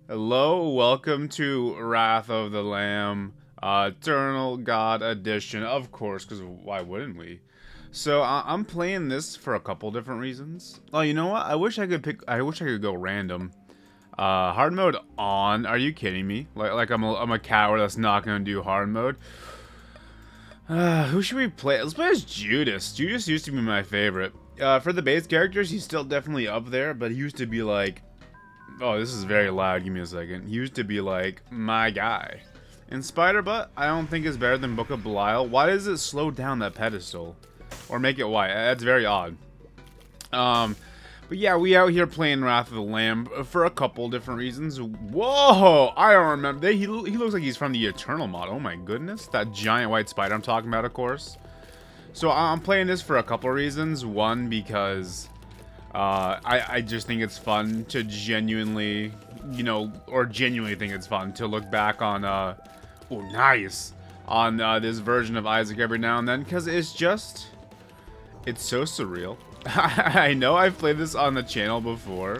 Hello, welcome to Wrath of the Lamb, Eternal God Edition, of course, because why wouldn't we? So I'm playing this for a couple different reasons. Oh, you know what? I wish I could go random. Hard mode on? Are you kidding me? Like I'm a coward that's not gonna do hard mode. Who should we play? Let's play as Judas. Judas used to be my favorite. For the base characters, he's still definitely up there, but he used to be like, oh, this is very loud. Give me a second. He used to be like my guy. And Spider-Butt, I don't think is better than Book of Belial. Why does it slow down that pedestal? Or make it white? That's very odd. But yeah, we out here playing Wrath of the Lamb for a couple different reasons. Whoa! I don't remember. He looks like he's from the Eternal mod. Oh my goodness. That giant white spider I'm talking about, of course. So I'm playing this for a couple reasons. One, because I just think it's fun to genuinely, genuinely think it's fun to look back on, oh, nice, on this version of Isaac every now and then, because it's so surreal. I know I've played this on the channel before.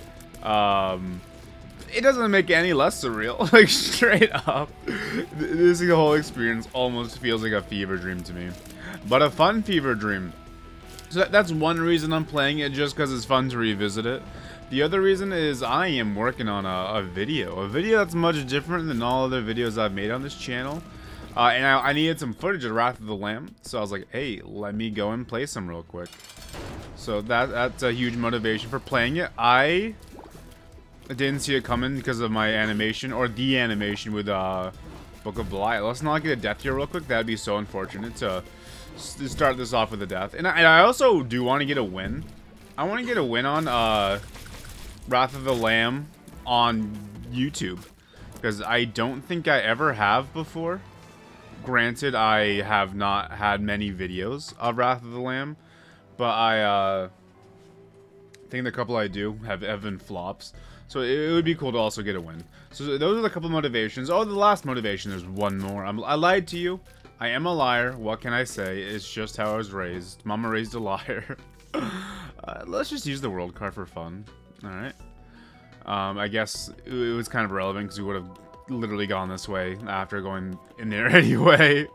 It doesn't make it any less surreal, like, straight up. This whole experience almost feels like a fever dream to me, but a fun fever dream. So that's one reason I'm playing it, just because it's fun to revisit it. The other reason is I am working on a video that's much different than all other videos I've made on this channel. And I needed some footage of Wrath of the Lamb, so I was like, hey, let me go and play some real quick. So that's a huge motivation for playing it. I didn't see it coming because of my animation, or the animation with Book of Belial. Let's not get a death here real quick. That'd be so unfortunate to start this off with a death. And I also do want to get a win. I want to get a win on Wrath of the Lamb on YouTube, because I don't think I ever have before. Granted, I have not had many videos of Wrath of the Lamb, but I think the couple I do have been flops. So it would be cool to also get a win. So those are the couple motivations. Oh, the last motivation, there's one more. I lied to you. I am a liar. What can I say? It's just how I was raised. Mama raised a liar. Let's just use the world card for fun. Alright. I guess it was kind of relevant because we would have literally gone this way after going in there anyway.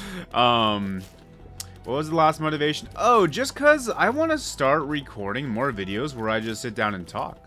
What was the last motivation? Oh, just because I want to start recording more videos where I just sit down and talk.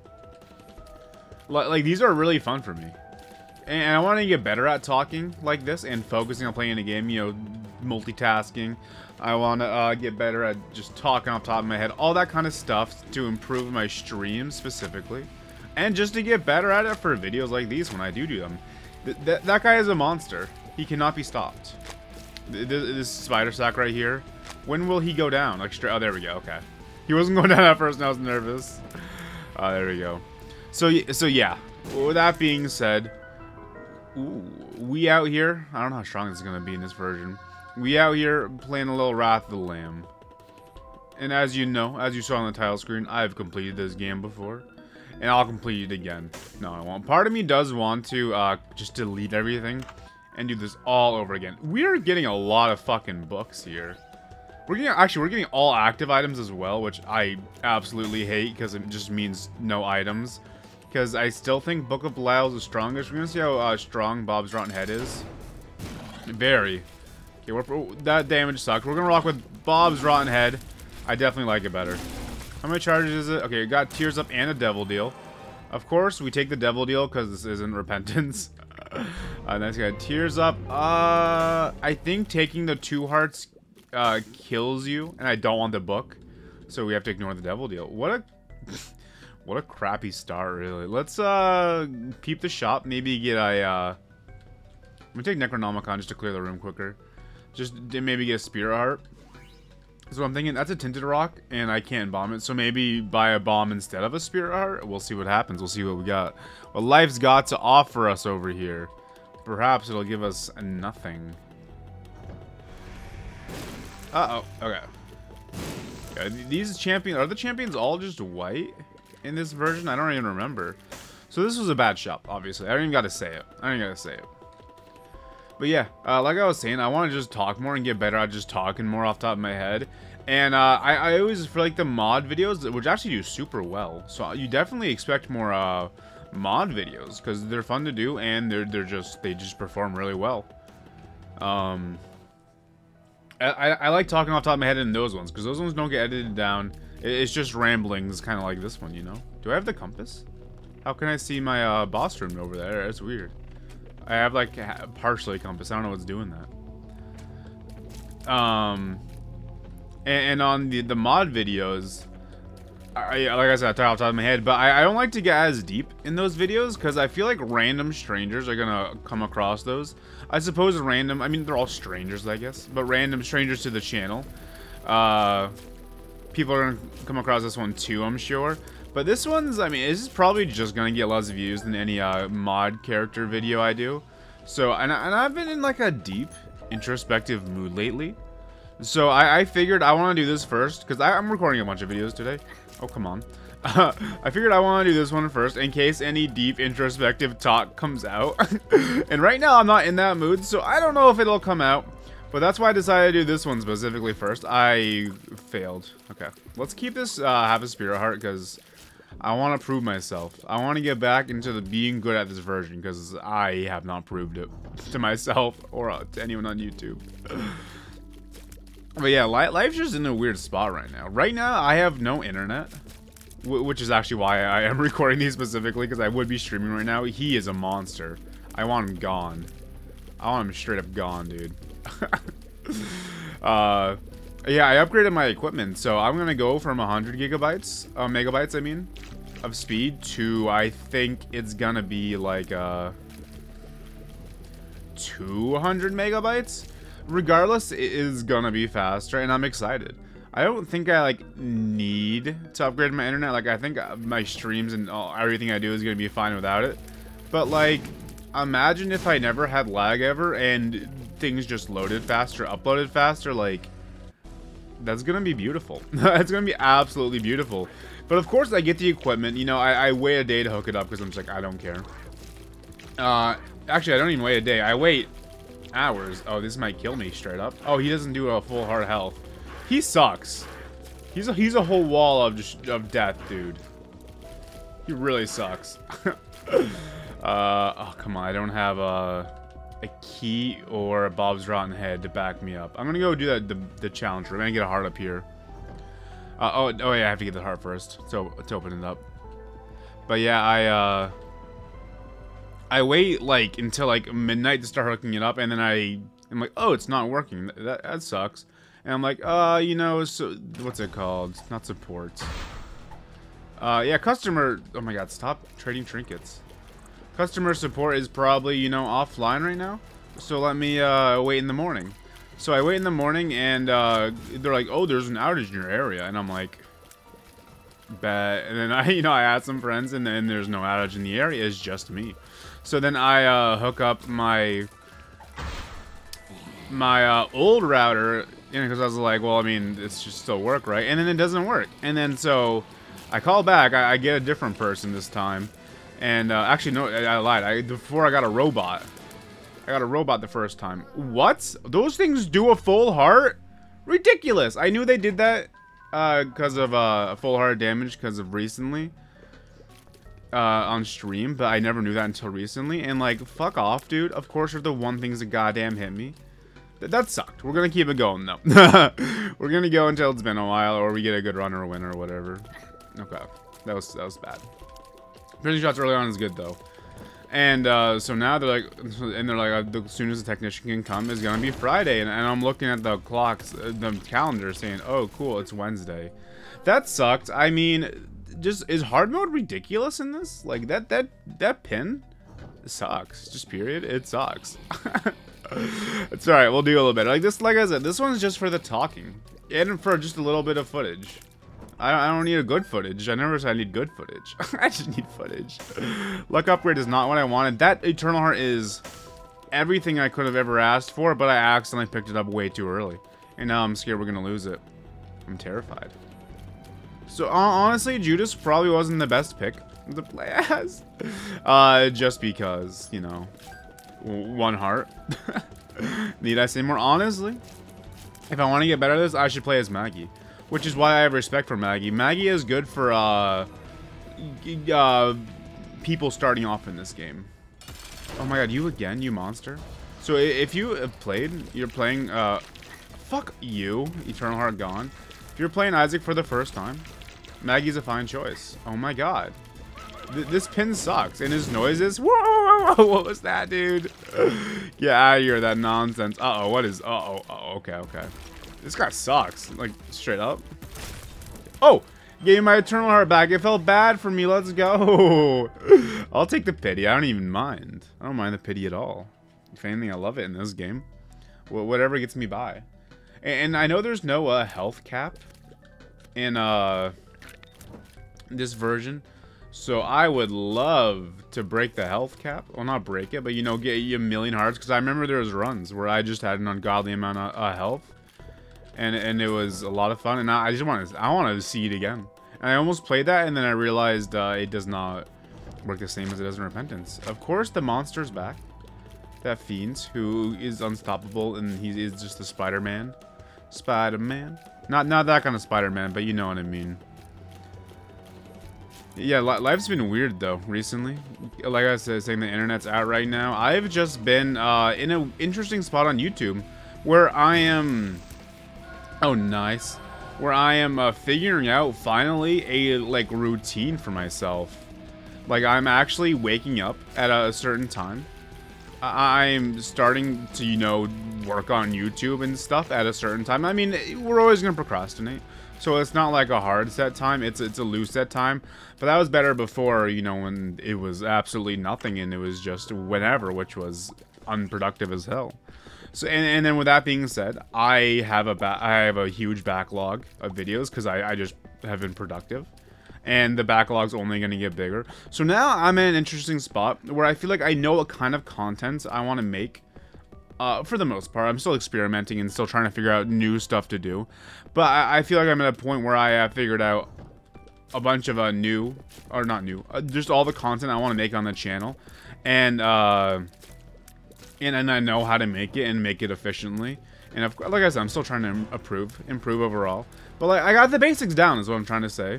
Like, these are really fun for me. And I want to get better at talking like this and focusing on playing a game, multitasking. I want to get better at just talking off the top of my head. All that kind of stuff to improve my streams specifically. And just to get better at it for videos like these when I do them. That guy is a monster. He cannot be stopped. This spider sack right here. When will he go down? Like straight. Oh, there we go. Okay. He wasn't going down at first and I was nervous. There we go. So yeah. With that being said, ooh, we out here. I don't know how strong this is going to be in this version. We out here playing a little Wrath of the Lamb. And as you know, as you saw on the title screen, I've completed this game before. And I'll complete it again. No, I won't. Part of me does want to just delete everything and do this all over again. We're getting a lot of fucking books here. We're getting all active items as well, which I absolutely hate because it just means no items. Because I still think Book of Belial is the strongest. We're gonna see how strong Bob's Rotten Head is. Very. Okay, that damage sucks. We're gonna rock with Bob's Rotten Head. I definitely like it better. How many charges is it? Okay, we got Tears Up and a Devil Deal. Of course, we take the Devil Deal because this isn't Repentance. Next guy, Tears Up. I think taking the 2 hearts kills you, and I don't want the book, so we have to ignore the Devil Deal. What a crappy start, really. Let's peep the shop. Maybe get a I'm gonna take Necronomicon just to clear the room quicker. Just maybe get a Spirit Heart. So I'm thinking that's a Tinted Rock, and I can't bomb it. So maybe buy a bomb instead of a Spirit Heart. We'll see what happens. We'll see what we got. What life's got to offer us over here. Perhaps it'll give us nothing. Uh-oh. Okay. Yeah, these champions... Are the champions all just white in this version? I don't even remember. So this was a bad shop, obviously. I don't even gotta say it. But yeah, like I was saying, I want to just talk more and get better at just talking more off the top of my head. And I always feel like the mod videos, which actually do super well. So you definitely expect more mod videos because they're fun to do and they just perform really well. I like talking off the top of my head in those ones because those ones don't get edited down. It's just ramblings, kind of like this one, you know. Do I have the compass? How can I see my boss room over there? It's weird. I have like partially a compass. I don't know what's doing that. And on the mod videos, like I said, I talk off the top of my head, but I don't like to get as deep in those videos because I feel like random strangers are gonna come across those. I suppose random, I mean, they're all strangers, I guess, but random strangers to the channel. People are gonna come across this one too, I'm sure. But this one's, I mean, this is probably just gonna get less views than any mod character video I do. So, and I've been in like a deep, introspective mood lately. So I figured I want to do this first because I'm recording a bunch of videos today. Oh, come on. I figured I want to do this one first in case any deep introspective talk comes out. And right now I'm not in that mood, so I don't know if it'll come out. But that's why I decided to do this one specifically first. I failed. Okay, let's keep this Have a Spirit Heart because I want to prove myself. I want to get back into the being good at this version because I have not proved it to myself or to anyone on YouTube. But yeah, life's just in a weird spot right now. Right now, I have no internet, which is actually why I am recording these specifically, because I would be streaming right now. He is a monster. I want him gone. I want him straight up gone, dude. Yeah, I upgraded my equipment, so I'm gonna go from 100 megabytes, I mean, of speed to, I think it's gonna be like 200 megabytes. Regardless, it is gonna be faster, and I'm excited. I don't think I like need to upgrade my internet. Like, I think my streams and everything I do is gonna be fine without it. But like, imagine if I never had lag ever and things just loaded faster, uploaded faster. Like, that's gonna be beautiful. It's gonna be absolutely beautiful. But of course, I get the equipment. You know, I wait a day to hook it up because I'm just like, I don't care. Actually, I don't even wait a day. I wait hours. Oh, this might kill me straight up. Oh, he doesn't do a full heart health. He sucks. He's a whole wall of death, dude. He really sucks. Oh, come on. I don't have a key or a Bob's Rotten Head to back me up. I'm gonna go do the challenge room. I'm gonna get a heart up here. Oh yeah, I have to get the heart first. So let's open it up. But yeah, I wait like until like midnight to start hooking it up, and then I'm like, oh, it's not working. That sucks. And I'm like, you know, so what's it called? Not support. Yeah, customer. Oh my God, stop trading trinkets. Customer support is probably, you know, offline right now. So let me wait in the morning. So I wait in the morning, and they're like, oh, there's an outage in your area, and I'm like, bet. And then I add some friends, and then there's no outage in the area. It's just me. So then I hook up my old router, because I was like, well, I mean, it should still work, right? And then it doesn't work. And then so I call back. I get a different person this time. And actually, no, I lied. Before I got a robot. I got a robot the first time. What? Those things do a full heart? Ridiculous. I knew they did that because of full heart damage because of recently. On stream, but I never knew that until recently. And like, fuck off, dude. Of course you're the one thing's that goddamn hit me. That sucked. We're gonna keep it going though. We're gonna go until it's been a while, or we get a good run or a win or whatever. Okay, that was bad. Finishing shots early on is good though. And so now they're like, as soon as the technician can come, is gonna be Friday, and I'm looking at the clocks, the calendar, saying, oh cool, it's Wednesday. That sucked. I mean, just is hard mode ridiculous in this? Like that pin sucks. Just period. It sucks. It's alright, we'll do a little bit. Like this, like I said, this one's just for the talking. And for just a little bit of footage. I don't need a good footage. I never said I need good footage. I just need footage. Luck upgrade is not what I wanted. That Eternal Heart is everything I could have ever asked for, but I accidentally picked it up way too early. And now I'm scared we're gonna lose it. I'm terrified. So honestly, Judas probably wasn't the best pick to play as. Just because, you know, one heart. Need I say more? Honestly, if I want to get better at this, I should play as Maggie. Which is why I have respect for Maggie. Maggie is good for people starting off in this game. Oh my god, you again, you monster. So if you have played, you're playing, fuck you, Eternal Heart gone. If you're playing Isaac for the first time, Maggie's a fine choice. Oh my god. This pin sucks, and his noises, whoa, what was that, dude? Get out of here, that nonsense. Uh-oh, what is, okay. This guy sucks, like, straight up. Oh, gave my Eternal Heart back. It felt bad for me, let's go. I'll take the pity, I don't even mind. I don't mind the pity at all. If anything, I love it in this game. Whatever gets me by. And I know there's no health cap in this version. So I would love to break the health cap. Well, not break it, but, you know, get you 1,000,000 hearts. Because I remember there was runs where I just had an ungodly amount of health. And it was a lot of fun. And I wanted to see it again. And I almost played that, and then I realized it does not work the same as it does in Repentance. Of course, the monster's back. That Fiends, who is unstoppable, and he is just the Spider-Man. Spider-Man. Not that kind of Spider-Man, but you know what I mean. Yeah, life's been weird, though, recently. Like I said, saying the internet's out right now. I've just been in an interesting spot on YouTube where I am... Oh, nice. Where I am figuring out, finally, a, like, routine for myself. Like, I'm actually waking up at a certain time. I'm starting to, you know, work on YouTube and stuff at a certain time. I mean, we're always going to procrastinate. So it's not like a hard set time, it's a loose set time. But that was better before, you know, when it was absolutely nothing and it was just whenever, which was unproductive as hell. So and then with that being said, I have a huge backlog of videos because I just have been productive. And the backlog's only going to get bigger. So now I'm in an interesting spot where I feel like I know what kind of content I want to make. For the most part, I'm still experimenting and still trying to figure out new stuff to do. But I feel like I'm at a point where I have figured out a bunch of just all the content I want to make on the channel. And I know how to make it and make it efficiently. And like I said, I'm still trying to improve overall. But like, I got the basics down is what I'm trying to say.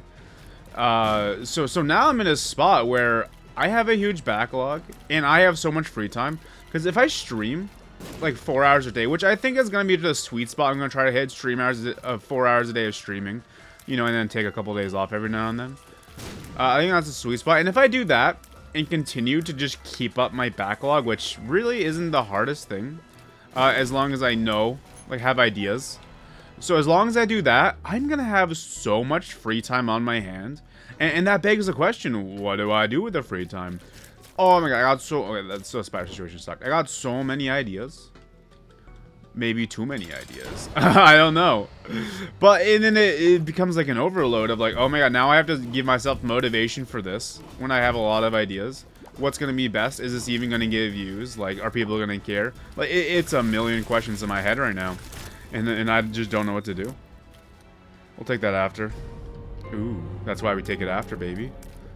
So now I'm in a spot where I have a huge backlog and I have so much free time. Because if I stream like 4 hours a day, which I think is going to be the sweet spot I'm going to try to hit, 4 hours a day of streaming, you know, and then take a couple days off every now and then. I think that's a sweet spot. And if I do that and continue to just keep up my backlog, which really isn't the hardest thing, as long as I know, like, have ideas. So as long as I do that, I'm going to have so much free time on my hand. And that begs the question, what do I do with the free time? Oh my god, okay, that's so Spider situation sucked. I got so many ideas. Maybe too many ideas. I don't know. But and then it becomes like an overload of like, oh my god, now I have to give myself motivation for this when I have a lot of ideas. What's going to be best? Is this even going to get views? Like, are people going to care? Like, it's a million questions in my head right now. And I just don't know what to do. We'll take that after. Ooh, that's why we take it after, baby.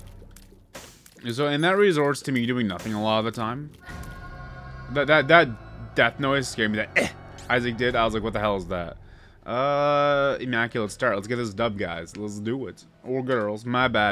So, and that resorts to me doing nothing a lot of the time. That death noise scared me. That Isaac did. I was like, what the hell is that? Immaculate start. Let's get this dub, guys. Let's do it. Or girls. My bad.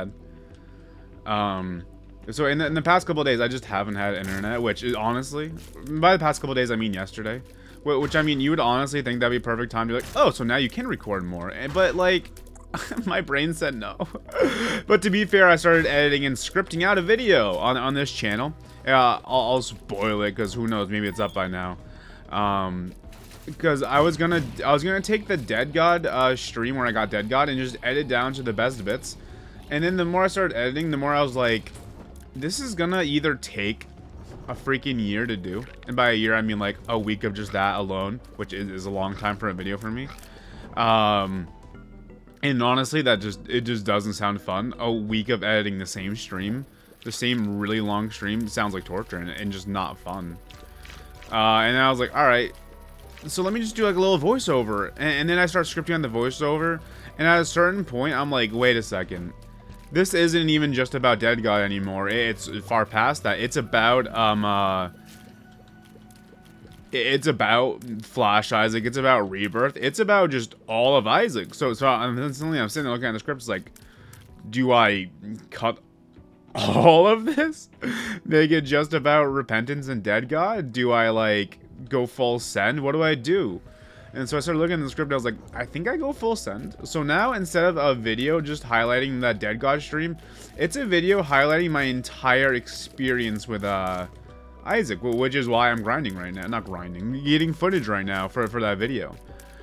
So in the past couple of days, I just haven't had internet, which is honestly, by the past couple of days, I mean yesterday. Which, I mean, you would honestly think that'd be a perfect time to be like, oh, so now you can record more. But, like, my brain said no. But to be fair, I started editing and scripting out a video on this channel. I'll spoil it, because who knows, maybe it's up by now. Because I was gonna take the Dead God stream where I got Dead God and just edit down to the best bits. And then the more I started editing, the more I was like, this is gonna either take a freaking year to do, and by a year I mean like a week of just that alone, which is a long time for a video for me. And honestly, it just doesn't sound fun. A week of editing the same stream, the same really long stream, sounds like torture and just not fun. And I was like, all right, so let me just do like a little voiceover, and then I start scripting on the voiceover, and at a certain point I'm like, wait a second. This isn't even just about Dead God anymore. It's far past that. It's about Flash Isaac. It's about Rebirth. It's about just all of Isaac. So I'm sitting there looking at the script. It's like, do I cut all of this? Make it just about repentance and Dead God? Do I, like, go full send? What do I do? And so I started looking at the script, and I was like, I think I go full send. So now, instead of a video just highlighting that Dead God stream, it's a video highlighting my entire experience with, Isaac, which is why I'm grinding right now. Not grinding, getting footage right now for that video.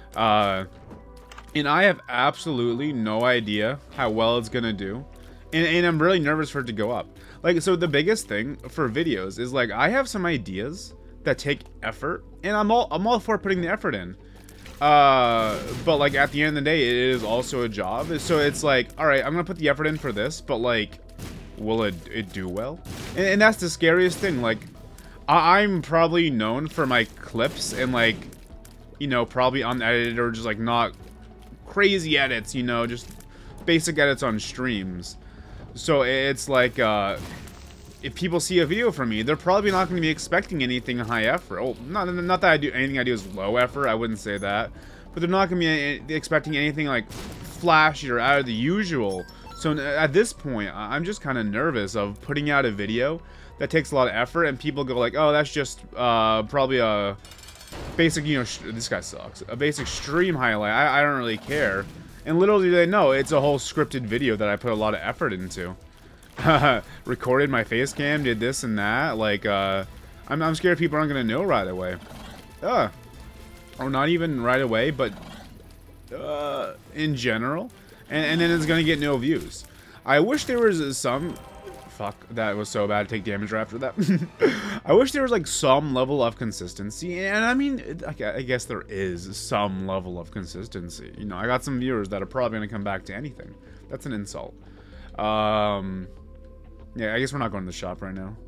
And I have absolutely no idea how well it's gonna do. And I'm really nervous for it to go up. Like, so the biggest thing for videos is, like, I have some ideas that take effort, and I'm all for putting the effort in. But, like, at the end of the day, it is also a job. So it's like, alright, I'm gonna put the effort in for this, but, like, will it do well? And that's the scariest thing. Like, I'm probably known for my clips and, like, you know, probably unedited or just, like, not crazy edits, you know, just basic edits on streams. So it's like, if people see a video from me, they're probably not going to be expecting anything high effort. Oh, not that anything I do is low effort, I wouldn't say that. But they're not going to be expecting anything, like, flashy or out of the usual. So at this point, I'm just kind of nervous of putting out a video that takes a lot of effort, and people go like, oh, that's just probably a basic, you know, this guy sucks. A basic stream highlight. I don't really care. And little do they know, it's a whole scripted video that I put a lot of effort into. Recorded my face cam, did this and that. Like, I'm scared people aren't going to know right away. Or not even right away, but in general. And then it's going to get no views. I wish there was some... Fuck, that was so bad to take damage right after that. I wish there was, like, some level of consistency. And I mean, I guess there is some level of consistency. You know, I got some viewers that are probably going to come back to anything. That's an insult. Yeah, I guess we're not going to the shop right now.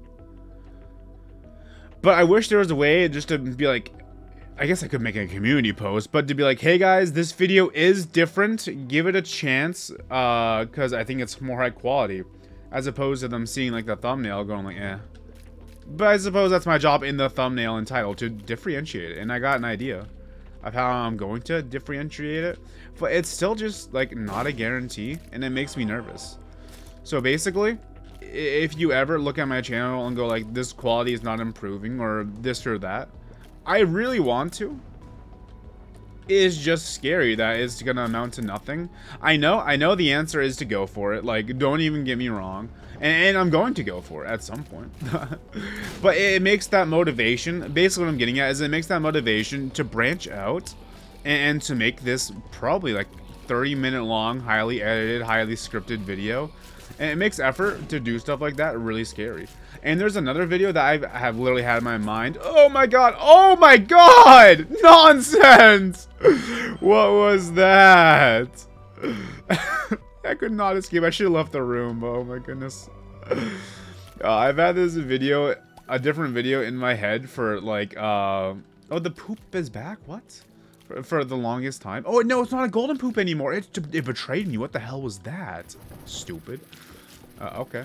But I wish there was a way just to be like... I guess I could make a community post, but to be like, hey guys, this video is different. Give it a chance, because I think it's more high quality. As opposed to them seeing, like, the thumbnail going like, eh. But I suppose that's my job in the thumbnail and title, to differentiate it. And I got an idea of how I'm going to differentiate it. But it's still just, like, not a guarantee. And it makes me nervous. So basically, if you ever look at my channel and go like, this quality is not improving, or this or that, I really want to. Is just scary that it's gonna amount to nothing. I know the answer is to go for it. Like, don't even get me wrong. And I'm going to go for it at some point. But it makes that motivation, basically what I'm getting at is it makes that motivation to branch out and to make this probably like 30-minute long, highly edited, highly scripted video. And it makes effort to do stuff like that really scary. And there's another video that I have literally had in my mind. Oh my god! Oh my god! Nonsense! What was that? I could not escape. I should have left the room. Oh my goodness. I've had this video, a different video in my head for like, oh, the poop is back? What? For the longest time. Oh, no, it's not a golden poop anymore. It betrayed me. What the hell was that? Stupid. Okay.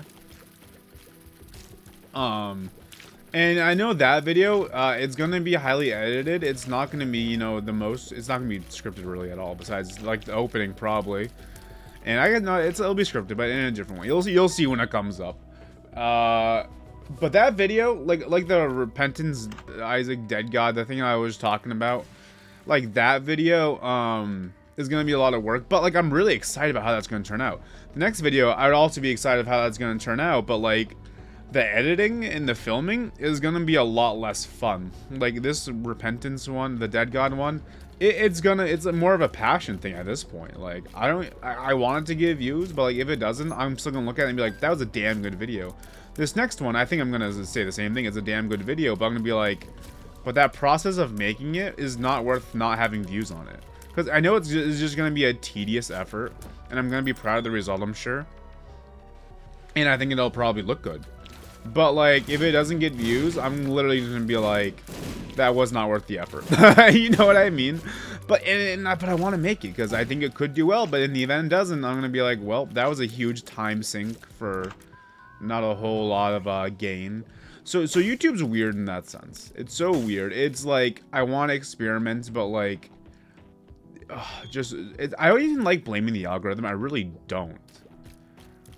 And I know that video, it's gonna be highly edited. It's not gonna be, you know, it's not gonna be scripted really at all, besides, like, the opening, probably. And I get no, it'll be scripted, but in a different way. You'll see when it comes up. But that video, like the Repentance Isaac Dead God, the thing I was talking about, like, that video, is gonna be a lot of work, but, like, I'm really excited about how that's gonna turn out. The next video, I would also be excited of how that's gonna turn out, but, like, the editing and the filming is gonna be a lot less fun. Like, this Repentance one, the Dead God one, it's more of a passion thing at this point. Like, I want it to get views, but, like, if it doesn't, I'm still gonna look at it and be like, that was a damn good video. This next one, I think I'm gonna say the same thing. It's a damn good video, but I'm gonna be like, but that process of making it is not worth not having views on it. Because I know it's just going to be a tedious effort. And I'm going to be proud of the result, I'm sure. And I think it'll probably look good. But, like, if it doesn't get views, I'm literally just going to be like, that was not worth the effort. You know what I mean? But I want to make it because I think it could do well. But in the event it doesn't, I'm going to be like, well, that was a huge time sink for not a whole lot of gain. So YouTube's weird in that sense. It's so weird. It's like, I want to experiment, but like, I don't even like blaming the algorithm. I really don't.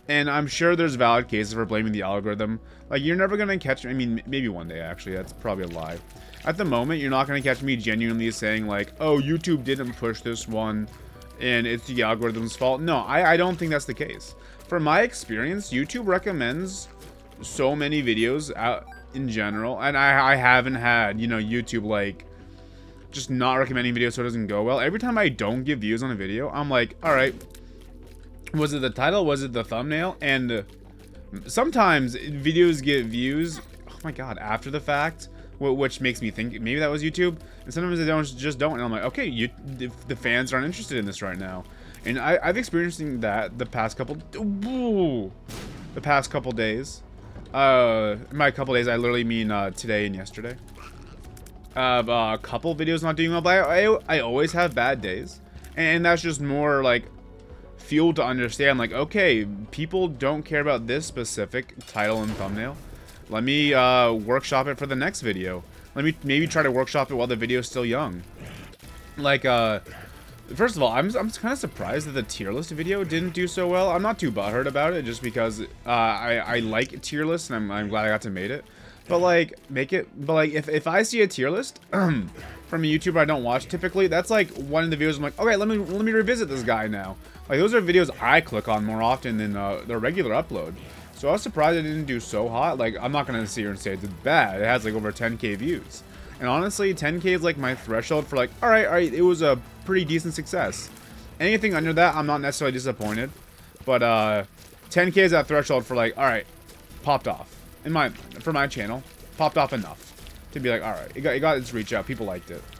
And I'm sure there's valid cases for blaming the algorithm. Like, you're never gonna catch me. I mean, maybe one day, actually. That's probably a lie. At the moment, you're not gonna catch me genuinely saying, like, oh, YouTube didn't push this one, and it's the algorithm's fault. No, I don't think that's the case. From my experience, YouTube recommends so many videos out in general, and I haven't had, you know, YouTube, like, just not recommending videos so it doesn't go well. Every time I don't get views on a video, I'm like, alright, was it the title? Was it the thumbnail? And sometimes videos get views, oh my god, after the fact, which makes me think maybe that was YouTube. And sometimes they just don't. And I'm like, okay, the fans aren't interested in this right now. And I've experienced that the past couple days. My couple days, I literally mean today and yesterday. A couple videos not doing well, but I always have bad days. And that's just more like fuel to understand, like, okay, people don't care about this specific title and thumbnail. Let me workshop it for the next video. Let me maybe try to workshop it while the video is still young. Like, first of all, I'm kind of surprised that the tier list video didn't do so well. I'm not too butthurt about it, just because I like tier lists, and I'm glad I got to make it. But like, if I see a tier list from a YouTuber I don't watch typically, that's like one of the videos I'm like, okay, let me revisit this guy now. Like, those are videos I click on more often than the regular upload. So I was surprised it didn't do so hot. Like, I'm not gonna sit here and say it's bad. It has like over 10K views. And honestly, 10K is like my threshold for like, alright, it was a pretty decent success. Anything under that, I'm not necessarily disappointed. But 10K is that threshold for like, alright, popped off. For my channel, popped off enough to be like, alright, it got its reach out. People liked it.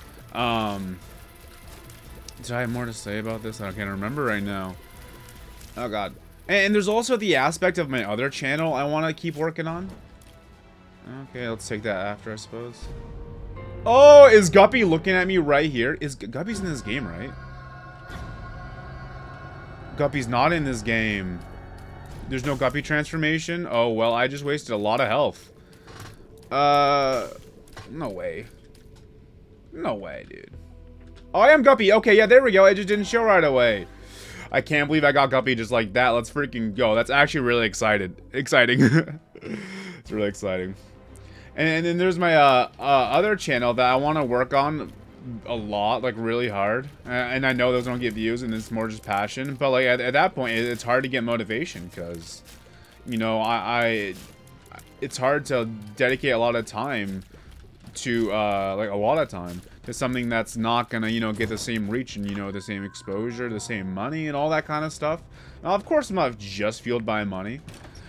Did I have more to say about this? I can't remember right now. Oh god. And there's also the aspect of my other channel I want to keep working on. Okay, let's take that after, I suppose. Oh, is Guppy looking at me right here? Guppy's in this game, right? Guppy's not in this game. There's no Guppy transformation? Oh, well, I just wasted a lot of health. No way. No way, dude. Oh, I am Guppy. Okay, yeah, there we go. It just didn't show right away. I can't believe I got Guppy just like that. Let's freaking go. That's actually really exciting. It's really exciting. And then there's my other channel that I want to work on a lot, like really hard. And I know those don't get views, and it's more just passion. But like at that point, it's hard to get motivation because, you know, it's hard to dedicate a lot of time to to something that's not gonna, you know, get the same reach and, you know, the same exposure, the same money, and all that kind of stuff. Now, of course, I'm not just fueled by money,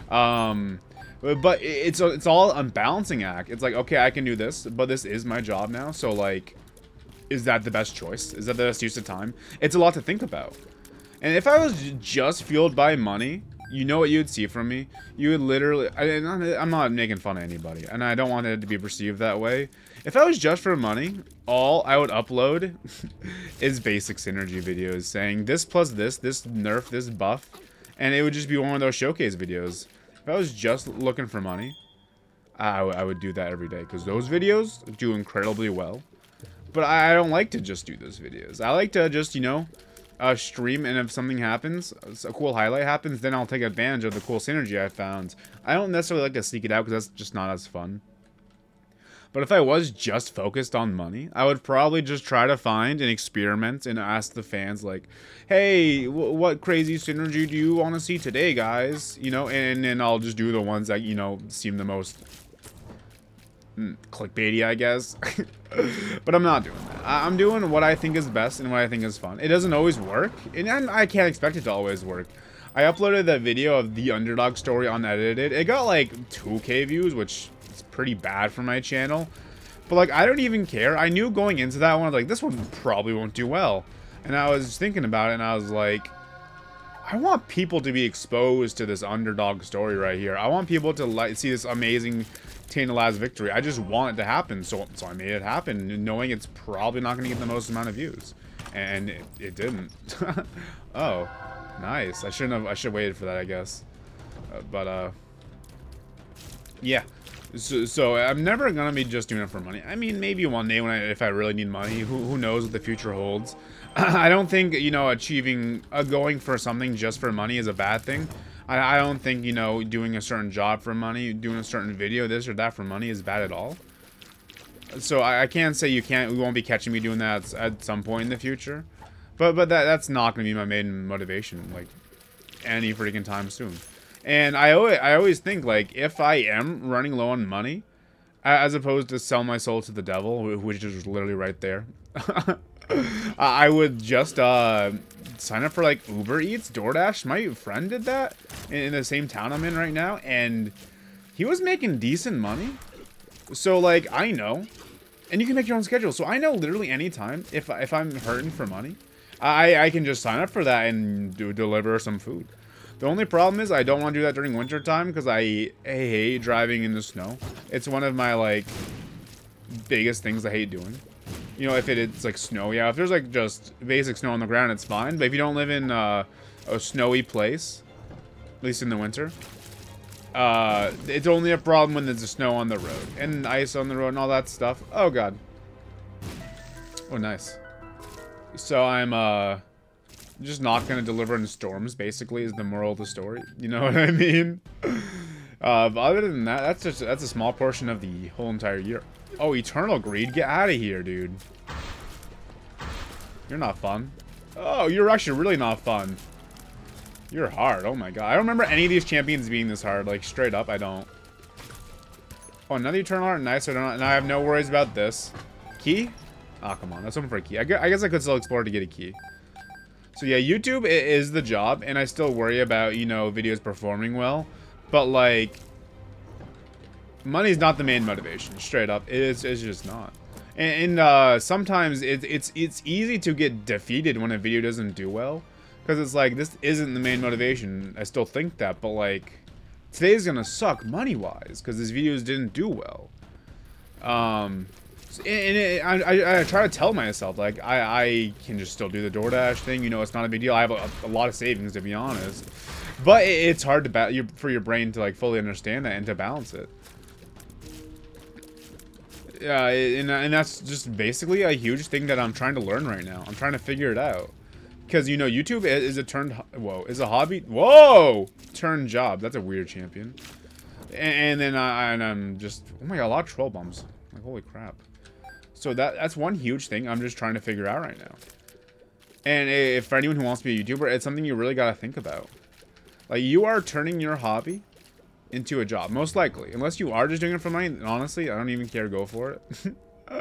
but it's all a balancing act. It's like, okay, I can do this, but this is my job now, so like, is that the best choice? Is that the best use of time? It's a lot to think about. And if I was just fueled by money, you know what you'd see from me? You would literally... I'm not making fun of anybody, and I don't want it to be perceived that way. If I was just for money, all I would upload is basic synergy videos saying this plus this nerf, this buff, and it would just be one of those showcase videos. If I was just looking for money, I would do that every day, because those videos do incredibly well. But I don't like to just do those videos. I like to just, you know, stream, and if something happens, a cool highlight happens, then I'll take advantage of the cool synergy I found. I don't necessarily like to sneak it out because that's just not as fun. But if I was just focused on money, I would probably just try to find and experiment and ask the fans, like, hey, what crazy synergy do you want to see today, guys? You know, and then I'll just do the ones that, you know, seem the most clickbaity, I guess. But I'm not doing that. I'm doing what I think is best and what I think is fun. It doesn't always work, and I can't expect it to always work. I uploaded that video of the underdog story unedited. It got like 2K views, which is pretty bad for my channel. But like, I don't even care. I knew going into that one, like, this one probably won't do well. And I was thinking about it, and I was like, I want people to be exposed to this underdog story right here. I want people to see this amazing Tainted victory. I just want it to happen, so I made it happen, knowing it's probably not going to get the most amount of views, and it didn't. Oh, nice. I should have waited for that, I guess. Yeah. So I'm never gonna be just doing it for money. I mean, maybe one day if I really need money, who knows what the future holds. I don't think, you know, going for something just for money is a bad thing. I don't think, you know, doing a certain job for money, doing a certain video, this or that for money is bad at all. So I can't say you won't be catching me doing that at some point in the future. But that's not going to be my main motivation, like, any freaking time soon. And I always think, like, if I am running low on money, as opposed to sell my soul to the devil, which is literally right there, I would just sign up for, like, Uber Eats, DoorDash. My friend did that in the same town I'm in right now, and he was making decent money. So, like, I know. And you can make your own schedule. So I know literally anytime, if I'm hurting for money, I can just sign up for that and deliver some food. The only problem is I don't want to do that during winter time because I hate driving in the snow. It's one of my, like, biggest things I hate doing. You know, if it's, like, snow, yeah. If there's, like, just basic snow on the ground, it's fine. But if you don't live in a snowy place, at least in the winter, it's only a problem when there's snow on the road and ice on the road and all that stuff. Oh god. Oh nice. So I'm just not gonna deliver in storms, basically, is the moral of the story. You know what I mean? But other than that, that's a small portion of the whole entire year. Oh, Eternal Greed, get out of here, dude. You're not fun. Oh, you're actually really not fun. You're hard. Oh my god. I don't remember any of these champions being this hard. Like, straight up, I don't. Oh, another Eternal Heart. Nice. And I have no worries about this. Key? Oh, come on. That's something for a key. I guess I could still explore to get a key. So, yeah, YouTube is the job. And I still worry about, you know, videos performing well. But, like, money's not the main motivation. Straight up. It's just not. And sometimes it's easy to get defeated when a video doesn't do well. Because it's like, this isn't the main motivation. I still think that, but like, today's gonna suck money-wise, because these videos didn't do well. I try to tell myself, like, I can just still do the DoorDash thing, you know, it's not a big deal. I have a lot of savings, to be honest. But it's hard to for your brain to, like, fully understand that and to balance it. Yeah, and that's just basically a huge thing that I'm trying to learn right now. I'm trying to figure it out. Because, you know, YouTube is a hobby. Whoa! Turned job. That's a weird champion. And then I'm just, oh my god, a lot of troll bombs. Like, holy crap. So that's one huge thing I'm just trying to figure out right now. And if for anyone who wants to be a YouTuber, it's something you really gotta think about. Like, you are turning your hobby into a job, most likely. Unless you are just doing it for money, and honestly, I don't even care, go for it.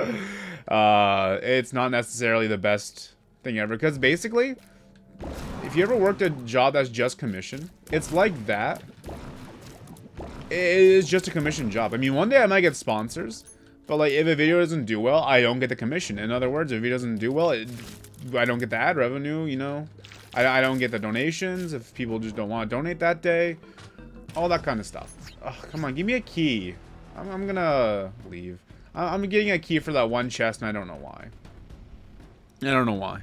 It's not necessarily the best thing ever, because basically, if you ever worked a job that's just commission, it's like that. It is just a commission job. I mean, one day I might get sponsors, but like, if a video doesn't do well, I don't get the commission. In other words, if a video doesn't do well, I don't get the ad revenue, you know? I don't get the donations if people just don't want to donate that day. All that kind of stuff. Oh, come on, give me a key. I'm gonna leave. I'm getting a key for that one chest, and I don't know why. I don't know why.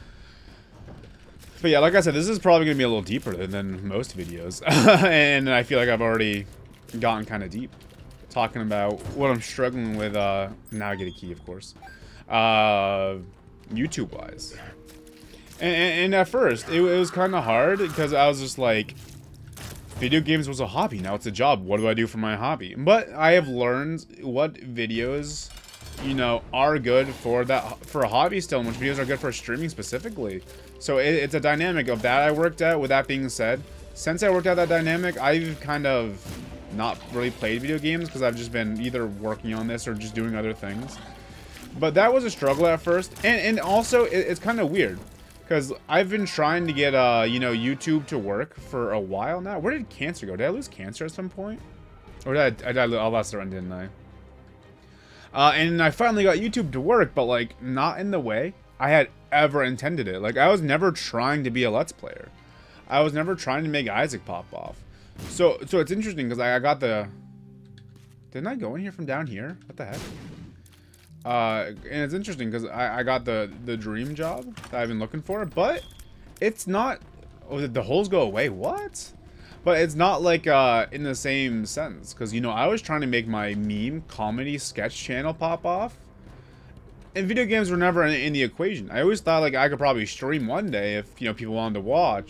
But yeah, like I said, this is probably going to be a little deeper than most videos. And I feel like I've already gotten kind of deep. Talking about what I'm struggling with, now I get a key, of course. YouTube-wise. And at first, it was kind of hard, because I was just like, video games was a hobby, now it's a job. What do I do for my hobby? But I have learned what videos, you know, are good for a hobby still, and which videos are good for streaming specifically. So it's a dynamic of that I worked at. With that being said, since I worked out that dynamic, I've kind of not really played video games because I've just been either working on this or just doing other things. But that was a struggle at first, and also it's kind of weird because I've been trying to get you know, YouTube to work for a while now. Where did cancer go? Did I lose cancer at some point? Or did I lost the run, didn't I? And I finally got YouTube to work, but like not in the way I had ever intended it. Like, I was never trying to be a Let's Player. I was never trying to make Isaac pop off. So it's interesting because I got the... Didn't I go in here from down here? What the heck? And it's interesting because I got the dream job that I've been looking for, but it's not... Oh, the holes go away? What? But it's not like in the same sense, because, you know, I was trying to make my meme comedy sketch channel pop off. And video games were never in the equation. I always thought, like, I could probably stream one day if, you know, people wanted to watch.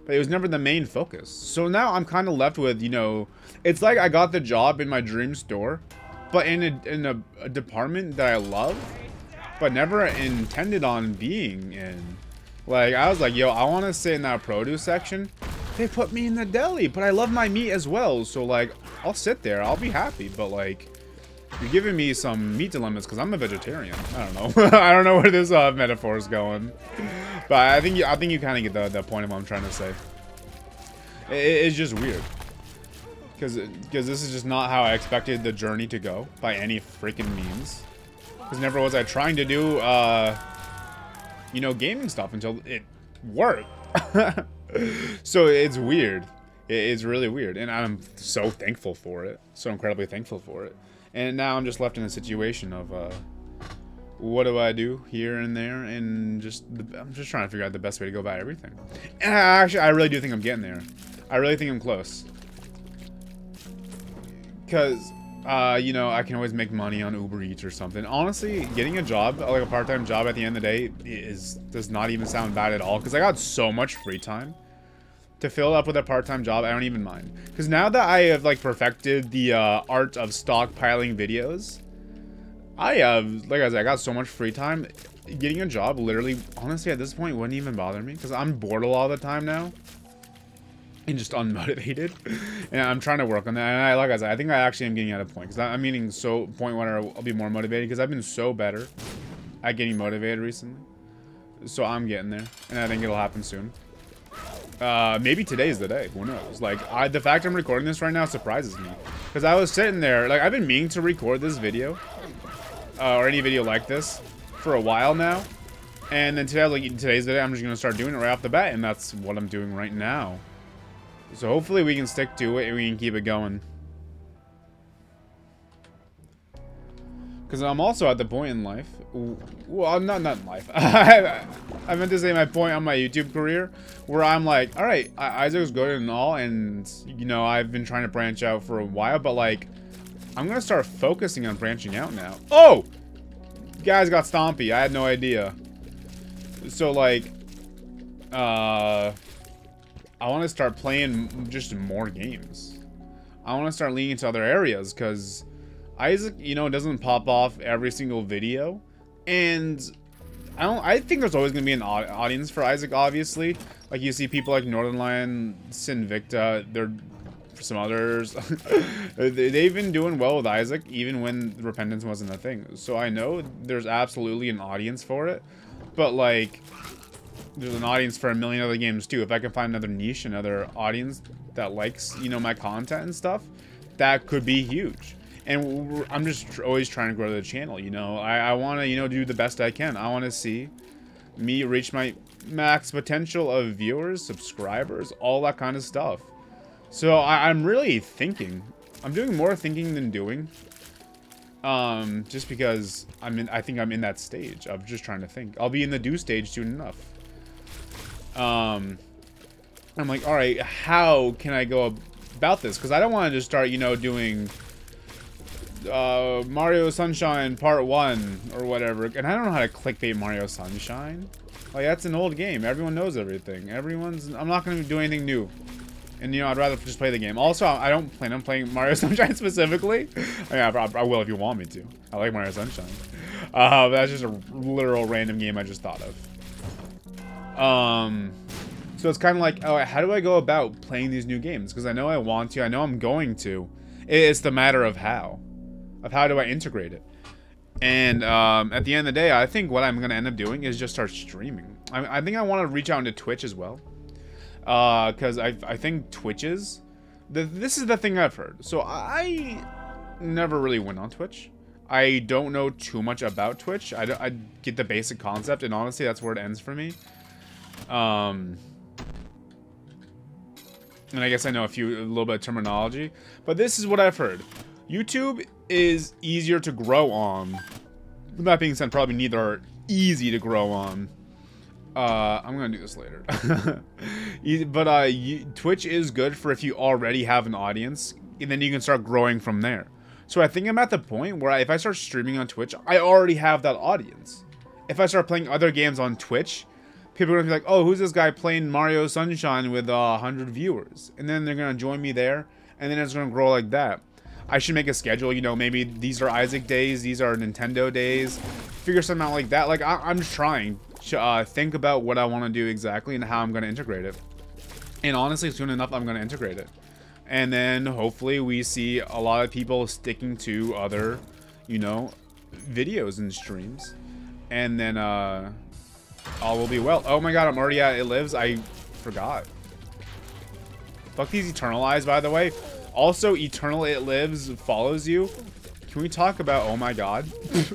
but it was never the main focus. So now I'm kind of left with, you know, it's like I got the job in my dream store, but in a department that I love, but never intended on being in. Like, I was like, yo, I want to sit in that produce section. They put me in the deli, but I love my meat as well. So, like, I'll sit there. I'll be happy. But, like, you're giving me some meat dilemmas because I'm a vegetarian. I don't know. I don't know where this metaphor is going. But I think you kind of get the point of what I'm trying to say. It's just weird. Because this is just not how I expected the journey to go by any freaking means. Because never was I trying to do, you know, gaming stuff until it worked. So it's weird. It's really weird. And I'm so thankful for it. So incredibly thankful for it. And now I'm just left in a situation of, what do I do here and there? And I'm just trying to figure out the best way to go about everything. And I really do think I'm getting there. I really think I'm close. Because, you know, I can always make money on Uber Eats or something. Honestly, getting a job, like a part-time job at the end of the day, does not even sound bad at all. Because I got so much free time to fill it up with a part-time job. I don't even mind. Because now that I have, like, perfected the art of stockpiling videos, I have, like I said, I got so much free time. Getting a job, literally, honestly, at this point, wouldn't even bother me. Because I'm bored a lot of the time now. And just unmotivated, and I'm trying to work on that. And like I said, I think I actually am getting at a point, because I'm meaning point where I'll be more motivated, because I've been so better at getting motivated recently. So I'm getting there, and I think it'll happen soon. Maybe today's the day. Who knows? Like, the fact I'm recording this right now surprises me, because I was sitting there, like, I've been meaning to record this video, or any video like this, for a while now. And then today, like, today's the day. I'm just gonna start doing it right off the bat, and that's what I'm doing right now. So hopefully we can stick to it and we can keep it going. Because I'm also at the point in life, well, not in life. I meant to say my point on my YouTube career, where I'm like, all right, Isaac's good and all, and you know, I've been trying to branch out for a while, but like, I'm gonna start focusing on branching out now. Oh, you guys got Stompy. I had no idea. So like, I want to start playing just more games. I want to start leaning into other areas, because Isaac, you know, doesn't pop off every single video, and I think there's always going to be an audience for Isaac, obviously. Like, you see people like Northernlion, Sinvicta, they're some others. They've been doing well with Isaac, even when Repentance wasn't a thing. So I know there's absolutely an audience for it, but like, there's an audience for a million other games too. If I can find another niche, another audience that likes, you know, my content and stuff, that could be huge. And I'm just always trying to grow the channel, you know. I want to, you know, do the best I can. I want to see me reach my max potential of viewers, subscribers, all that kind of stuff. So I'm really thinking. I'm doing more thinking than doing. Just because I think I'm in that stage of just trying to think. I'll be in the do stage soon enough. I'm like, all right, how can I go about this? Because I don't want to just start, you know, doing Mario Sunshine Part 1 or whatever. And I don't know how to clickbait Mario Sunshine. Like, that's an old game. Everyone knows everything. I'm not going to do anything new. And, you know, I'd rather just play the game. Also, I don't plan on playing Mario Sunshine specifically. I mean, I will if you want me to. I like Mario Sunshine. That's just a literal random game I just thought of. So it's kind of like, oh, how do I go about playing these new games? Because I know I want to. I know I'm going to. It's the matter of how. Of how do I integrate it? And at the end of the day, I think what I'm going to end up doing is just start streaming. I think I want to reach out into Twitch as well. Because I think Twitches... This is the thing I've heard. So I never really went on Twitch. I don't know too much about Twitch. I get the basic concept, and honestly, that's where it ends for me. And I guess I know a little bit of terminology. But this is what I've heard. YouTube is easier to grow on. That being said, probably neither are easy to grow on. I'm gonna do this later. But Twitch is good for if you already have an audience, and then you can start growing from there. So I think I'm at the point where if I start streaming on Twitch, I already have that audience. If I start playing other games on Twitch, people are gonna be like, oh, who's this guy playing Mario Sunshine with 100 viewers? And then they're gonna join me there, and then it's gonna grow like that. I should make a schedule, you know, maybe these are Isaac days, these are Nintendo days. Figure something out like that. Like, I'm just trying to think about what I want to do exactly and how I'm going to integrate it. And honestly, soon enough, I'm going to integrate it. And then hopefully we see a lot of people sticking to other, you know, videos and streams. And then all will be well. Oh my god, I'm already at It Lives. I forgot. Fuck these Eternal Eyes, by the way. Also, Eternal It Lives follows you. Can we talk about, oh my god.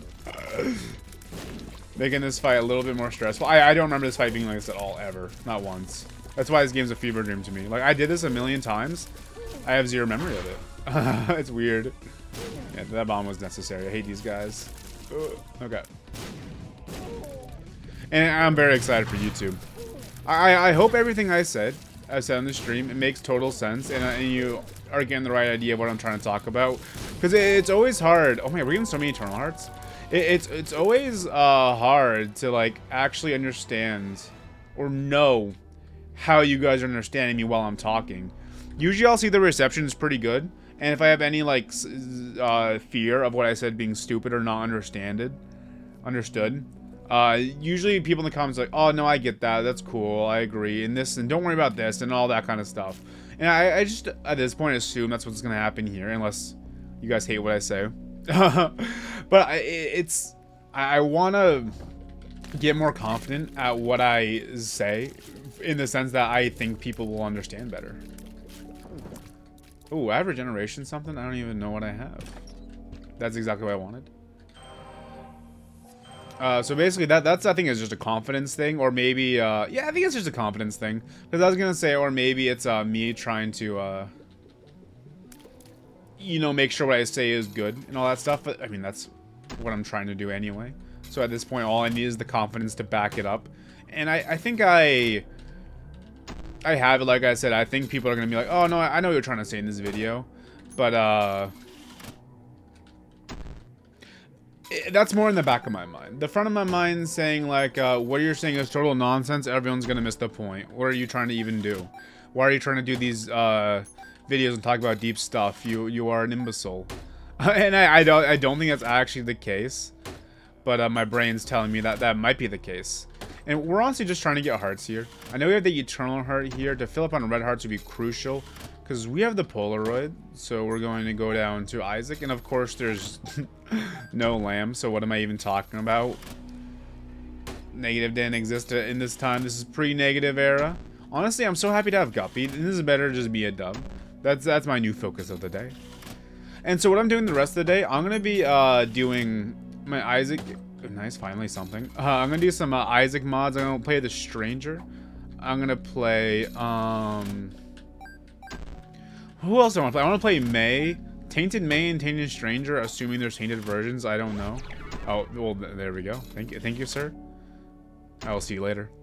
Making this fight a little bit more stressful. I don't remember this fight being like this at all, ever. Not once. That's why this game's a fever dream to me. Like, I did this a million times. I have zero memory of it. It's weird. Yeah, that bomb was necessary. I hate these guys. Ugh. Okay. And I'm very excited for YouTube. I hope everything I said on the stream, it makes total sense. And you are getting the right idea of what I'm trying to talk about. Because it's always hard. Oh my, we're getting so many Eternal Hearts. It's always hard to like actually understand or know how you guys are understanding me while I'm talking. Usually I'll see the reception is pretty good, and if I have any like fear of what I said being stupid or not understood, usually people in the comments are like, oh no, I get that, that's cool, I agree, and this, and don't worry about this, and all that kind of stuff. And I just at this point assume that's what's gonna happen here, unless you guys hate what I say. But I want to get more confident at what I say, in the sense that I think people will understand better. Oh, I have regeneration something? I don't even know what I have. That's exactly what I wanted. So basically that's I think is just a confidence thing, or maybe yeah, I think it's just a confidence thing, because I was gonna say, or maybe it's me trying to you know, make sure what I say is good and all that stuff. But I mean, that's what I'm trying to do anyway. So at this point, all I need is the confidence to back it up. And I think I have it. Like I said, I think people are gonna be like, oh no, I know what you're trying to say in this video, but that's more in the back of my mind. The front of my mind saying like, what you're saying is total nonsense. Everyone's gonna miss the point. What are you trying to even do? Why are you trying to do these videos and talk about deep stuff? You are an imbecile. And I don't think that's actually the case, but my brain's telling me that that might be the case. And we're honestly just trying to get hearts here. I know we have the Eternal Heart here. To fill up on red hearts would be crucial, because we have the Polaroid. So we're going to go down to Isaac, and of course there's no lamb. So what am I even talking about? Negative didn't exist in this time. This is pre-negative era. Honestly, I'm so happy to have Guppy. This is better to just be a dub. That's my new focus of the day. And so what I'm doing the rest of the day, I'm gonna be doing my Isaac. Nice, finally something. I'm gonna do some Isaac mods. I'm gonna play the Stranger. I'm gonna play who else do I want to play? I want to play May, Tainted May, and Tainted Stranger. Assuming there's tainted versions, I don't know. Oh well, there we go. Thank you, sir. I will see you later.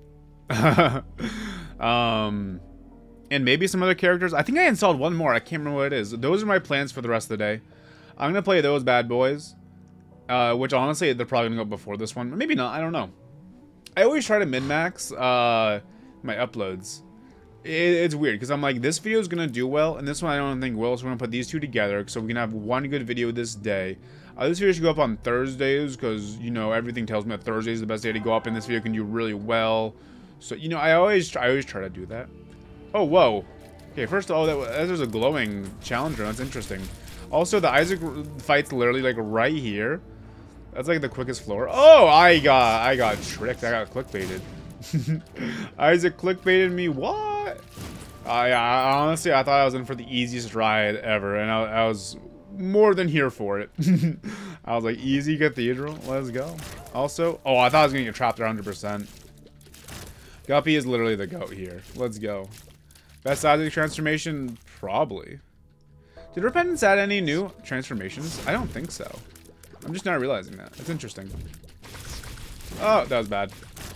And maybe some other characters. I think I installed one more. I can't remember what it is. Those are my plans for the rest of the day. I'm gonna play those bad boys. Which honestly, they're probably gonna go before this one. Maybe not, I don't know. I always try to min-max my uploads. It's weird, because I'm like, this video is gonna do well, and this one I don't think will, so we're gonna put these two together, so we can have one good video this day. This video should go up on Thursdays, because, you know, everything tells me that Thursday is the best day to go up, and this video can do really well. So, you know, I always try to do that. Oh, whoa. Okay, first of all, there's a glowing challenger. That's interesting. Also, the Isaac fight's literally, like, right here. That's, like, the quickest floor. Oh, I got tricked. I got clickbaited. Isaac clickbaited me. What? I honestly, I thought I was in for the easiest ride ever, and I was more than here for it. I was like, easy cathedral. Let's go. Also, oh, I thought I was going to get trapped there 100%. Guppy is literally the goat here. Let's go. Best Isaac transformation? Probably. Did Repentance add any new transformations? I don't think so. I'm just not realizing that. That's interesting. Oh, that was bad.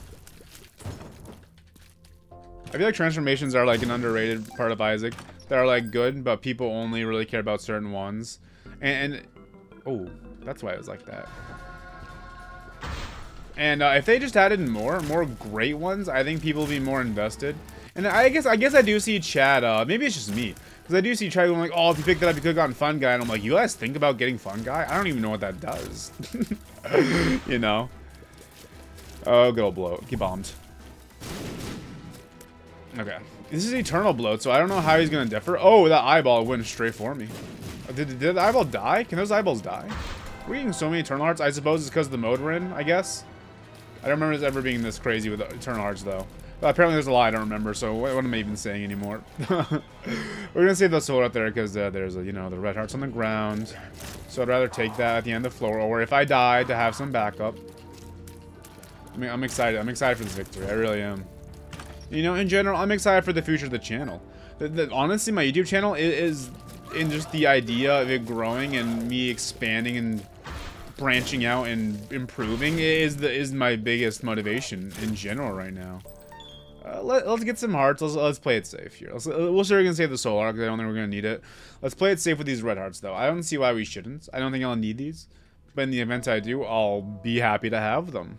I feel like transformations are like an underrated part of Isaac. That are like good, but people only really care about certain ones. And oh, that's why it was like that. And if they just added more great ones, I think people would be more invested. And I guess I do see Chad, maybe it's just me, because I do see Chad going like, oh, if you picked that up, you could have gotten Fun Guy. And I'm like, you guys think about getting Fun Guy? I don't even know what that does. You know? Oh, good old bloat. He bombed. Okay. This is Eternal Bloat, so I don't know how he's going to differ. Oh, that eyeball went straight for me. Did the eyeball die? Can those eyeballs die? We're getting so many Eternal Hearts. I suppose it's because of the mode we're in, I guess. I don't remember this ever being this crazy with Eternal Hearts, though. But apparently there's a lot I don't remember, so what am I even saying anymore? We're going to save the soul out there because there's, you know, the red hearts on the ground. So I'd rather take that at the end of the floor, or if I die, to have some backup. I mean, I'm excited. I'm excited for this victory. I really am. You know, in general, I'm excited for the future of the channel. Honestly, my YouTube channel is in just the idea of it growing and me expanding and branching out and improving is my biggest motivation in general right now. Let's get some hearts. Let's play it safe here. We're sure we can save the soul arc because I don't think we're gonna need it. Let's play it safe with these red hearts though. I don't see why we shouldn't. I don't think I'll need these, but in the event I do, I'll be happy to have them.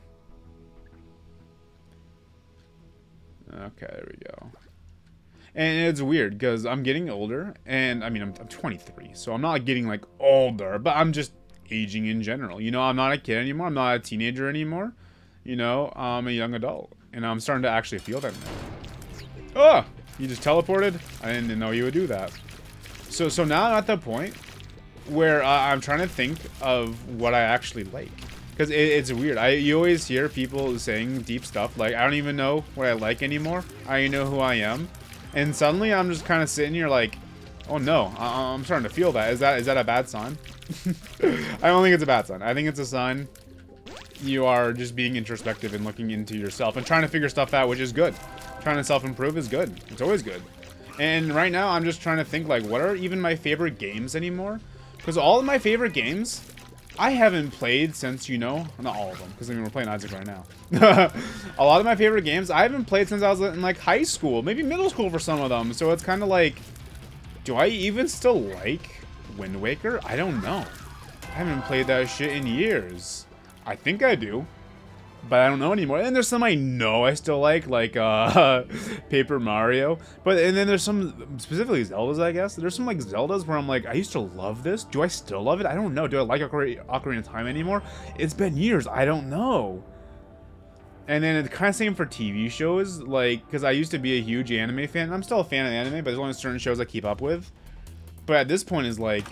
Okay, there we go. And it's weird because I'm getting older, and I mean I'm 23, so I'm not getting like older, but I'm just aging in general. You know, I'm not a kid anymore. I'm not a teenager anymore. You know, I'm a young adult, and I'm starting to actually feel that now. Oh, you just teleported? I didn't know you would do that. So now I'm at the point where I'm trying to think of what I actually like. Because it's weird. You always hear people saying deep stuff like, I don't even know what I like anymore. I don't know who I am. And suddenly I'm just kind of sitting here like, oh no, I'm starting to feel that. Is that a bad sign? I don't think it's a bad sign. I think it's a sign you are just being introspective and looking into yourself and trying to figure stuff out, which is good. Trying to self-improve is good. It's always good. And right now I'm just trying to think like, what are even my favorite games anymore? Because all of my favorite games I haven't played since, you know, not all of them, because I mean, we're playing Isaac right now. A lot of my favorite games I haven't played since I was in like high school, maybe middle school for some of them. So it's kind of like, do I even still like Wind Waker? I don't know. I haven't played that shit in years. I think I do, but I don't know anymore. And there's some I know I still like Paper Mario. And then there's some, specifically Zeldas, I guess. There's some like Zeldas where I'm like, I used to love this. Do I still love it? I don't know. Do I like Ocarina of Time anymore? It's been years. I don't know. And then it's kind of same for TV shows, like, because I used to be a huge anime fan. I'm still a fan of anime, but there's only certain shows I keep up with. But at this point is like,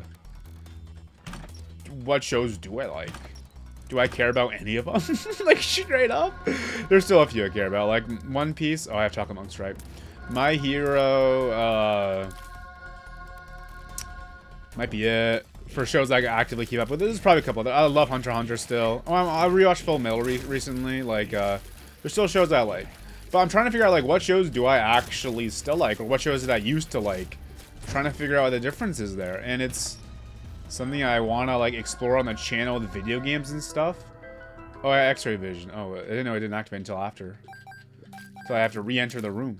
what shows do I like? Do I care about any of them? Like, straight up? There's still a few I care about. Like, One Piece. Oh, I have Chocolate Monk Stripe. My Hero, might be it. For shows I actively keep up with. There's probably a couple other. I love Hunter x Hunter still. Oh, I rewatched Full Metal recently. Like, there's still shows I like. But I'm trying to figure out, like, what shows do I actually still like? Or what shows did I used to like? I'm trying to figure out what the difference is there. And it's something I want to, like, explore on the channel with video games and stuff. Oh, X-ray vision. Oh, I didn't know it didn't activate until after. So I have to re-enter the room.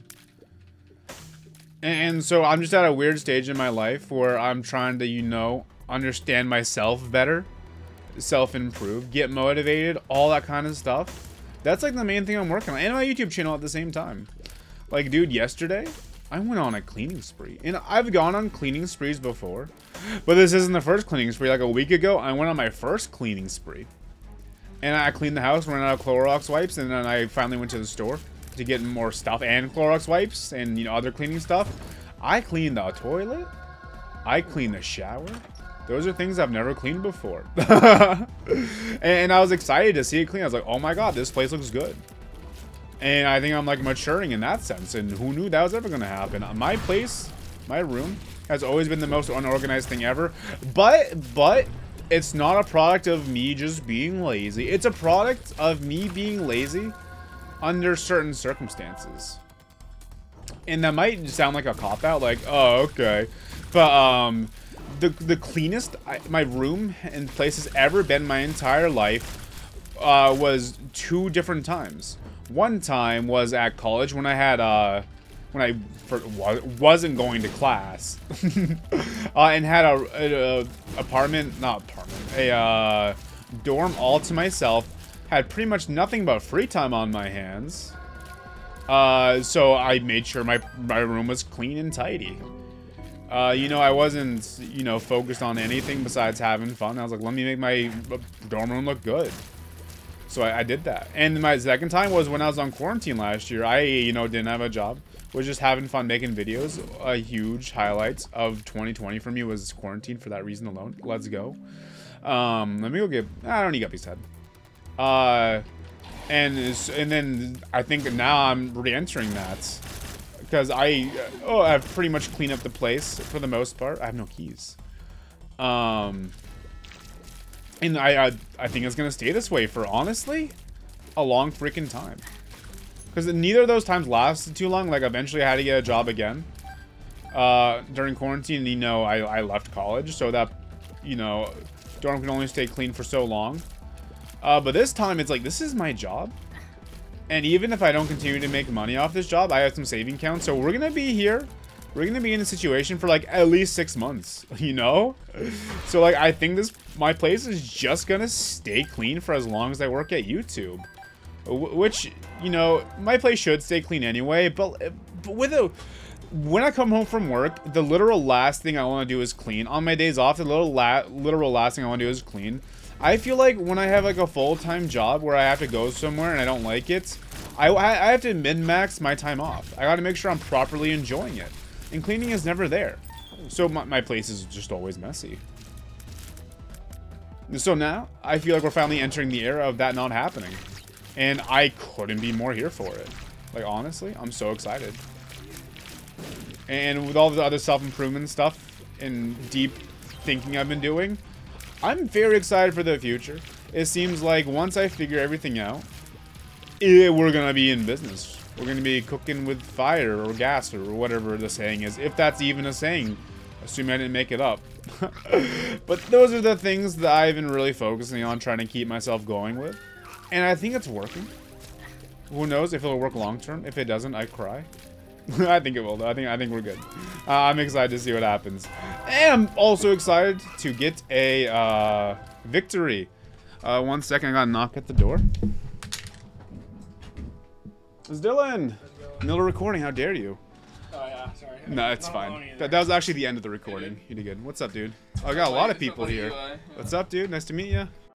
And so I'm just at a weird stage in my life where I'm trying to, you know, understand myself better. Self-improve. Get motivated. All that kind of stuff. That's, like, the main thing I'm working on. And my YouTube channel at the same time. Like, dude, yesterday, I went on a cleaning spree. And I've gone on cleaning sprees before. But this isn't the first cleaning spree. Like a week ago, I went on my first cleaning spree. And I cleaned the house, ran out of Clorox wipes, and then I finally went to the store to get more stuff and Clorox wipes and, you know, other cleaning stuff. I cleaned the toilet. I cleaned the shower. Those are things I've never cleaned before. And I was excited to see it clean. I was like, oh my god, this place looks good. And I think I'm, like, maturing in that sense. And who knew that was ever going to happen? My place, my room, has always been the most unorganized thing ever. But it's not a product of me just being lazy. It's a product of me being lazy under certain circumstances. And that might sound like a cop-out, like, oh, okay. But, the cleanest my room and place has ever been my entire life was 2 different times. One time was at college when I had, when I wasn't going to class and had a dorm all to myself had pretty much nothing but free time on my hands. So I made sure my room was clean and tidy. You know, I wasn't, you know, focused on anything besides having fun. I was like, let me make my dorm room look good. So I did that. And my second time was when I was on quarantine last year. I, you know, didn't have a job. Was just having fun making videos. A huge highlight of 2020 for me was quarantine for that reason alone. Let's go. Let me go get... I don't need Guppy's head. And then I think now I'm re-entering that. Because I've pretty much cleaned up the place for the most part. I have no keys. And I think it's going to stay this way for, honestly, a long freaking time. Because neither of those times lasted too long. Like, eventually I had to get a job again. During quarantine, you know, I left college. So that, you know, dorm can only stay clean for so long. But this time, it's like, this is my job. And even if I don't continue to make money off this job, I have some saving accounts. So we're going to be here. We're going to be in a situation for, like, at least 6 months, you know? So, like, I think my place is just going to stay clean for as long as I work at YouTube. Which, you know, my place should stay clean anyway. But when I come home from work, the literal last thing I want to do is clean. On my days off, the literal last thing I want to do is clean. I feel like when I have, like, a full-time job where I have to go somewhere and I don't like it, I have to min-max my time off. I got to make sure I'm properly enjoying it. And cleaning is never there. So my place is just always messy. So now, I feel like we're finally entering the era of that not happening. And I couldn't be more here for it. Like, honestly, I'm so excited. And with all the other self-improvement stuff and deep thinking I've been doing, I'm very excited for the future. It seems like once I figure everything out, we're going to be in business. We're going to be cooking with fire or gas or whatever the saying is. If that's even a saying. Assuming I didn't make it up. But those are the things that I've been really focusing on trying to keep myself going with. And I think it's working. Who knows if it'll work long term. If it doesn't, I cry. I think it will though. I think we're good. I'm excited to see what happens. And I'm also excited to get a victory. 1 second, I got a knock at the door. It's Dylan. Middle recording, how dare you? Oh yeah, sorry. No, it's fine. That was actually the end of the recording. You did good. What's up, dude? Oh, I got a lot of people here. What's up, dude? Nice to meet you.